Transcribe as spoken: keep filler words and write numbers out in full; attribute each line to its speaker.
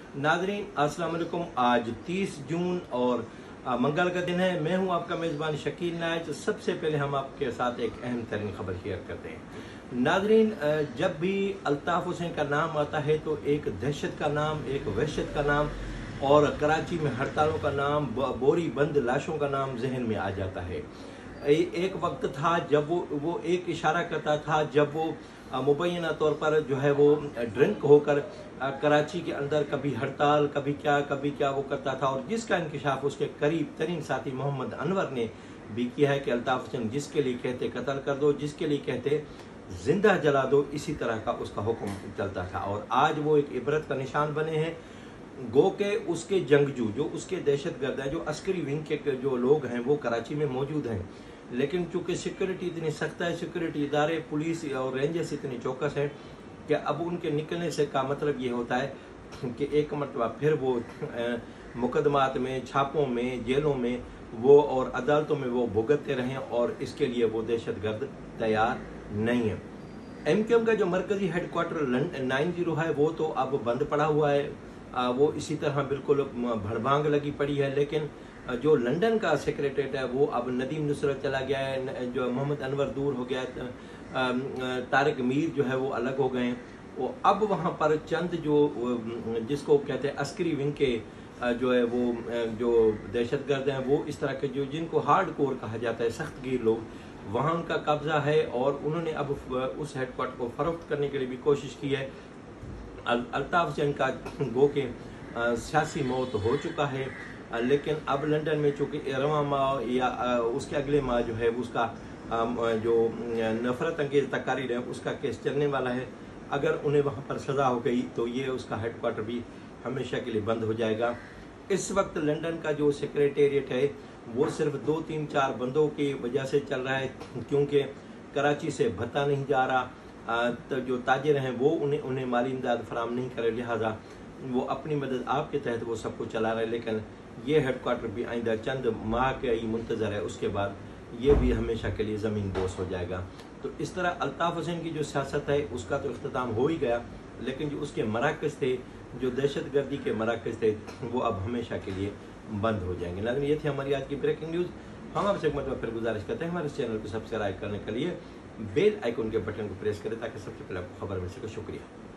Speaker 1: नाजरीन अस्सलाम वालेकुम। आज तीस जून और मंगल का दिन है। मैं हूं आपका मेज़बान शकील नायच। सबसे पहले हम आपके साथ एक अहम तरीन खबर शेयर करते हैं। नाजरीन, जब भी अल्ताफ हुसैन का नाम आता है तो एक दहशत का नाम, एक वहशत का नाम और कराची में हड़तालों का नाम, बोरी बंद लाशों का नाम जहन में आ जाता है। एक वक्त था जब वो वो एक इशारा करता था, जब वो मुबैना तौर पर जो है वो ड्रिंक होकर कराची के अंदर कभी हड़ताल, कभी क्या कभी क्या वो करता था, और जिसका इंकशाफ उसके करीब तरीन साथी मोहम्मद अनवर ने भी किया है कि अल्ताफ हुसैन जिसके लिए कहते कत्ल कर दो, जिसके लिए कहते जिंदा जला दो, इसी तरह का उसका हुक्म चलता था। और आज वो एक इबरत का निशान बने हैं। गो के उसके जंगजू, जो उसके दहशतगर्द हैं, जो अस्करी विंग के जो लोग हैं वो कराची में मौजूद हैं, लेकिन चूंकि सिक्योरिटी इतनी सख्त है, सिक्योरिटी इदारे, पुलिस और रेंजर्स इतनी चौकस हैं कि अब उनके निकलने से का मतलब ये होता है कि एक मरतबा फिर वो मुकदमात में, छापों में, जेलों में वो और अदालतों में वो भुगतते रहें, और इसके लिए वो दहशतगर्द तैयार नहीं है। एम क्यू एम का जो मरकजी हेडक्वार्टर नाइन जीरो है वो तो अब बंद पड़ा हुआ है, वो इसी तरह बिल्कुल भड़भांग लगी पड़ी है। लेकिन जो लंदन का सेक्रेटरीट है वो अब नदीम नुसरत चला गया है, जो मोहम्मद अनवर दूर हो गया, तारिक मीर जो है वो अलग हो गए हैं। वो अब वहाँ पर चंद जो जिसको कहते हैं अस्करी विंग के जो है वो जो दहशतगर्द हैं, वो इस तरह के जो जिनको हार्ड कोर कहा जाता है, सख्त गिर लोग, वहाँ उनका कब्जा है। और उन्होंने अब उस हेडक्वार्टर को फरोख्त करने के लिए भी कोशिश की है। अल्ताफ हुसैन का गो के सियासी मौत हो चुका है, लेकिन अब लंदन में चूँकि रवां माह या उसके अगले माह जो है उसका जो नफरत अंगेज तकारीर है उसका केस चलने वाला है। अगर उन्हें वहाँ पर सज़ा हो गई तो ये उसका हेडक्वार्टर भी हमेशा के लिए बंद हो जाएगा। इस वक्त लंदन का जो सेक्रेटेरिएट है वो सिर्फ दो तीन चार बंदों की वजह से चल रहा है, क्योंकि कराची से भत्ता नहीं जा रहा, तो जो ताजिर हैं वो उन्हें उन्हें माली इमदाद फराम नहीं करे, लिहाजा वो अपनी मदद आपके तहत वो सब कुछ चला रहे हैं। लेकिन ये हेडक्वार्टर भी आइंदा चंद माह के ही मुंतज़र है, उसके बाद ये भी हमेशा के लिए ज़मीन बोस हो जाएगा। तो इस तरह अल्ताफ हुसैन की जो सियासत है उसका तो इख्तिताम हो ही गया, लेकिन जो उसके मराकज़ थे, जो दहशतगर्दी के मराकज़ थे, वो अब हमेशा के लिए बंद हो जाएंगे। लेकिन ये थी हमारी आज की ब्रेकिंग न्यूज़। हम आपसे एक मतलब फिर गुजारिश करते हैं हमारे चैनल को सब्सक्राइब करने के लिए बेल आइकन के बटन को प्रेस करें ताकि सबसे पहले आपको खबर मिल सके। शुक्रिया।